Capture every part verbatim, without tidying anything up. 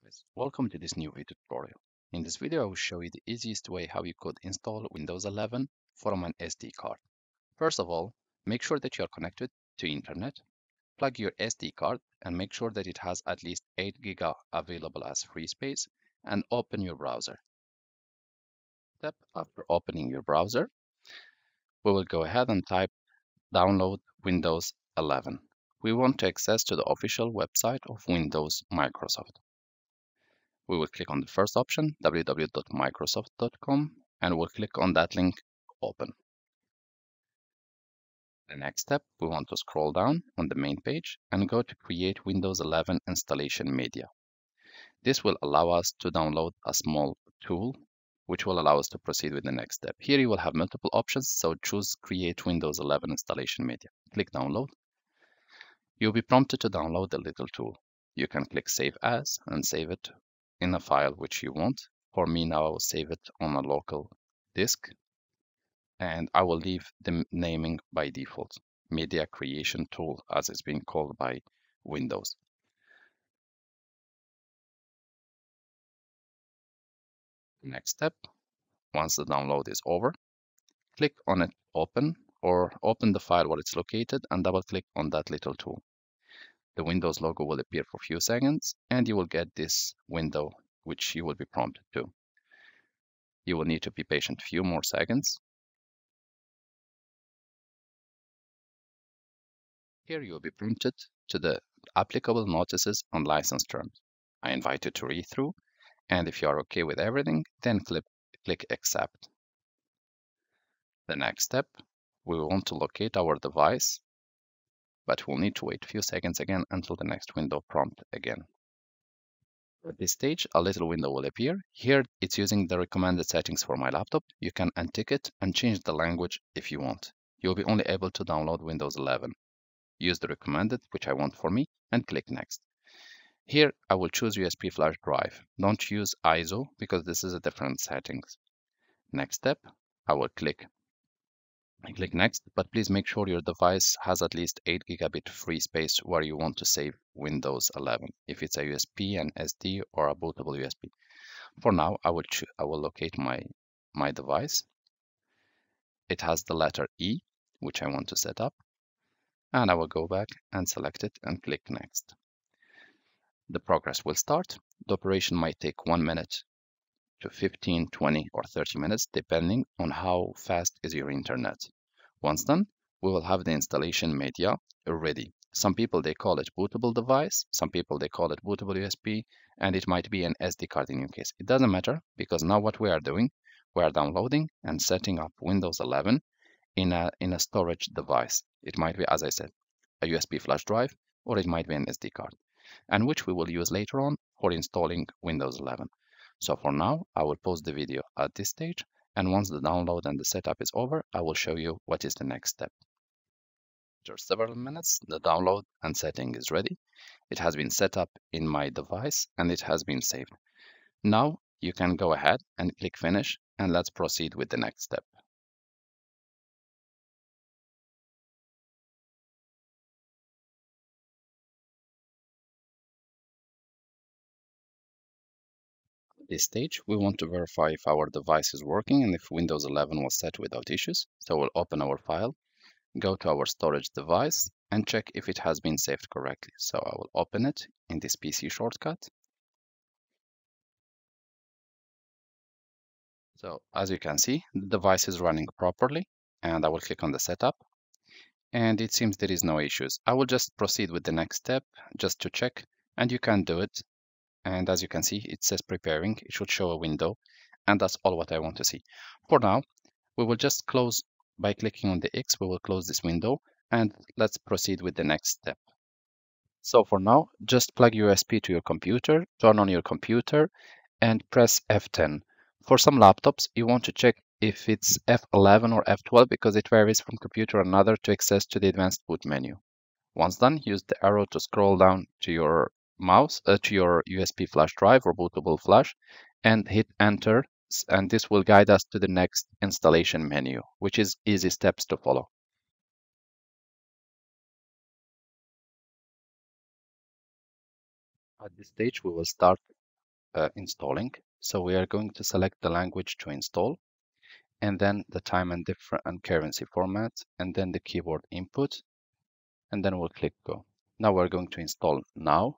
Guys, welcome to this new video tutorial. In this video, I will show you the easiest way how you could install Windows eleven from an S D card. First of all, make sure that you are connected to internet, plug your S D card and make sure that it has at least eight giga available as free space and open your browser. Step after opening your browser, we will go ahead and type download Windows eleven. We want to access to the official website of Windows Microsoft. We will click on the first option, w w w dot microsoft dot com, and we'll click on that link, open. The next step, we want to scroll down on the main page and go to create Windows eleven installation media. This will allow us to download a small tool, which will allow us to proceed with the next step. Here you will have multiple options, so choose create Windows eleven installation media. Click download. You'll be prompted to download the little tool. You can click save as and save it in a file which you want. For me now, I will save it on a local disk, and I will leave the naming by default, Media Creation Tool, as it's being called by Windows. Next step, once the download is over, click on it, open, or open the file where it's located and double click on that little tool. The Windows logo will appear for a few seconds and you will get this window which you will be prompted to. You will need to be patient a few more seconds. Here you will be prompted to the applicable notices on license terms. I invite you to read through, and if you are okay with everything, then click, click accept. The next step, we want to locate our device, but we'll need to wait a few seconds again until the next window prompt again. At this stage, a little window will appear. Here, it's using the recommended settings for my laptop. You can untick it and change the language if you want. You'll be only able to download Windows eleven. Use the recommended, which I want for me, and click next. Here, I will choose U S B flash drive. Don't use I S O because this is a different settings. Next step, I will click Click next, but please make sure your device has at least eight gigabit free space where you want to save Windows eleven, if it's a U S B, an S D, or a bootable U S B. For now, I will, I will locate my, my device. It has the letter E, which I want to set up, and I will go back and select it and click next. The progress will start. The operation might take one minute to fifteen, twenty, or thirty minutes, depending on how fast is your internet. Once done, we will have the installation media ready. Some people, they call it bootable device. Some people, they call it bootable U S B, and it might be an S D card in your case. It doesn't matter because now what we are doing, we are downloading and setting up Windows eleven in a, in a storage device. It might be, as I said, a U S B flash drive, or it might be an S D card, and which we will use later on for installing Windows eleven. So for now, I will pause the video at this stage, and once the download and the setup is over, I will show you what is the next step. After several minutes, the download and setting is ready. It has been set up in my device and it has been saved. Now you can go ahead and click finish, and let's proceed with the next step. At this stage, we want to verify if our device is working and if Windows eleven was set without issues. So we'll open our file, go to our storage device, and check if it has been saved correctly. So I will open it in this P C shortcut. So as you can see, the device is running properly, and I will click on the setup, and it seems there is no issues. I will just proceed with the next step just to check, and you can do it. And as you can see, it says preparing. It should show a window, and that's all what I want to see. For now, we will just close by clicking on the X. We will close this window, and let's proceed with the next step. So for now, just plug U S B to your computer, turn on your computer, and press F ten. For some laptops, you want to check if it's F eleven or F twelve because it varies from computer to another to access to the advanced boot menu. Once done, use the arrow to scroll down to your mouse, uh, to your U S B flash drive or bootable flash, and hit enter, and this will guide us to the next installation menu, which is easy steps to follow. At this stage, we will start uh, installing. So we are going to select the language to install, and then the time and different and currency format, and then the keyboard input, and then we'll click go. Now we're going to install now,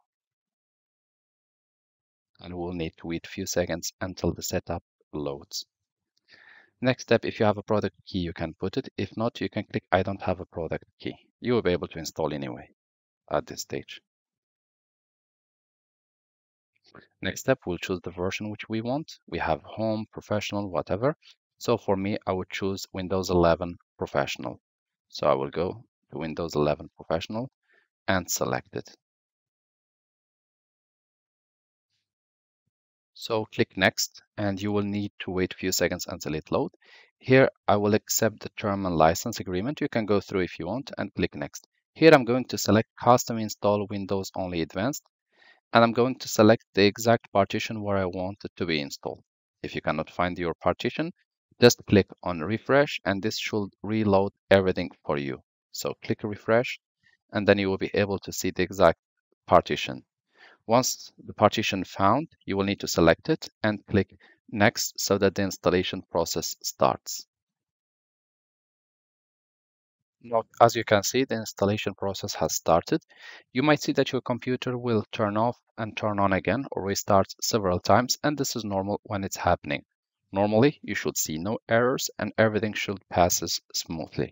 and we'll need to wait a few seconds until the setup loads. Next step, if you have a product key, you can put it. If not, you can click I don't have a product key. You will be able to install anyway at this stage. Next step, we'll choose the version which we want. We have home, professional, whatever. So for me, I would choose Windows eleven Professional. So I will go to Windows eleven Professional and select it. So click next, and you will need to wait a few seconds until it loads. Here, I will accept the term and license agreement. You can go through if you want and click next. Here, I'm going to select custom install Windows only advanced, and I'm going to select the exact partition where I want it to be installed. If you cannot find your partition, just click on refresh, and this should reload everything for you. So click refresh, and then you will be able to see the exact partition. Once the partition found, you will need to select it and click next so that the installation process starts. Now, as you can see, the installation process has started. You might see that your computer will turn off and turn on again or restart several times, and this is normal when it's happening. Normally, you should see no errors and everything should passes smoothly.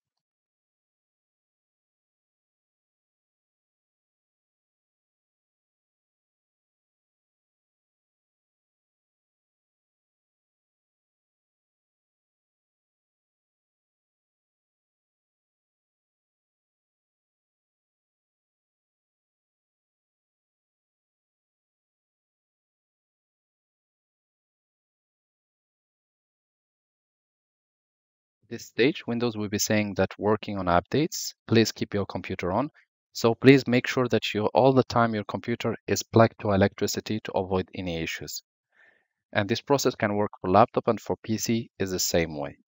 This stage, Windows will be saying that working on updates, please keep your computer on. So please make sure that you all the time your computer is plugged to electricity to avoid any issues. And this process can work for laptop and for P C is the same way.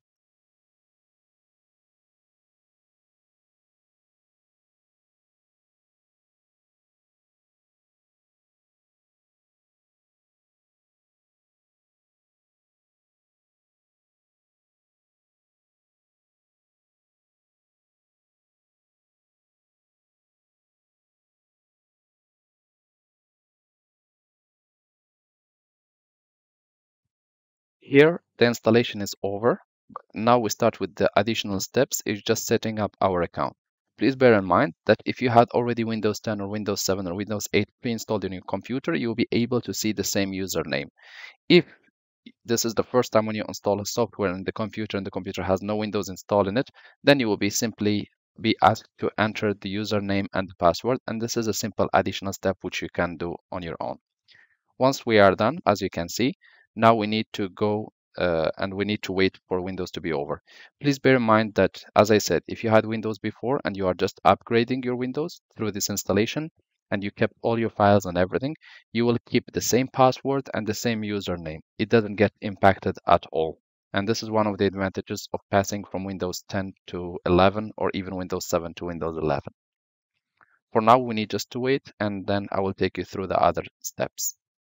Here, the installation is over. Now we start with the additional steps, is just setting up our account. Please bear in mind that if you had already Windows ten or Windows seven or Windows eight pre-installed in your computer, you will be able to see the same username. If this is the first time when you install a software in the computer and the computer has no Windows installed in it, then you will be simply be asked to enter the username and the password, and this is a simple additional step which you can do on your own. Once we are done, as you can see, now we need to go uh, and we need to wait for Windows to be over. Please bear in mind that, as I said, if you had Windows before and you are just upgrading your Windows through this installation and you kept all your files and everything, you will keep the same password and the same username. It doesn't get impacted at all. And this is one of the advantages of passing from Windows ten to eleven or even Windows seven to Windows eleven. For now, we need just to wait, and then I will take you through the other steps.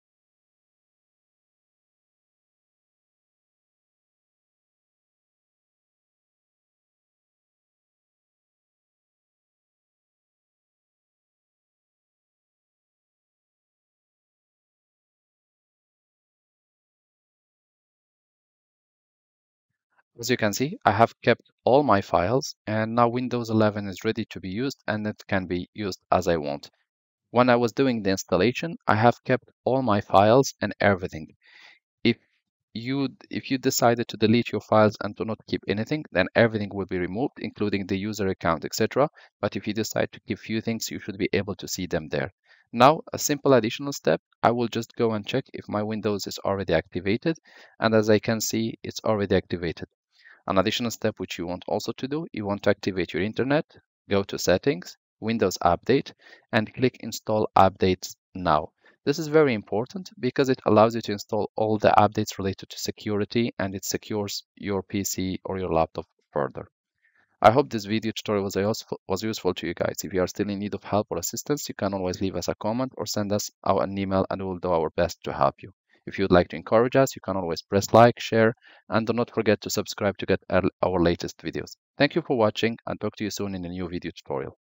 As you can see, I have kept all my files, and now Windows eleven is ready to be used, and it can be used as I want. When I was doing the installation, I have kept all my files and everything. If you if you decided to delete your files and to not keep anything, then everything will be removed, including the user account, et cetera. But if you decide to keep few things, you should be able to see them there. Now, a simple additional step, I will just go and check if my Windows is already activated, and as I can see, it's already activated. An additional step which you want also to do, you want to activate your internet, go to settings, Windows Update, and click install updates now. This is very important because it allows you to install all the updates related to security, and it secures your P C or your laptop further. I hope this video tutorial was useful, was useful to you guys. If you are still in need of help or assistance, you can always leave us a comment or send us out an email and we will do our best to help you. If you would like to encourage us, you can always press like, share, and do not forget to subscribe to get our latest videos. Thank you for watching and talk to you soon in a new video tutorial.